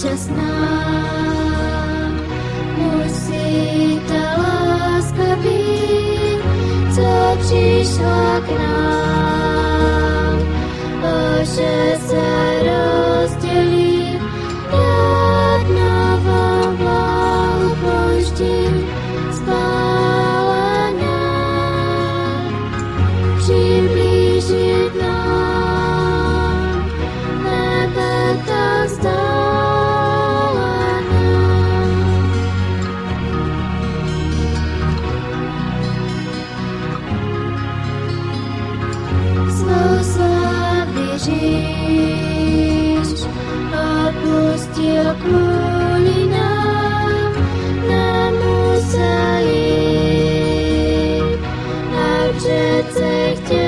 úžasná. Musí ta láska být, co přišla k nám, že se rozdělí, jak novou blahu pouští spálená, přiblížit nám nebe tak vzdálená. Svou slavný říš opustil kvůli nám, nemusel jít, a přece chtěl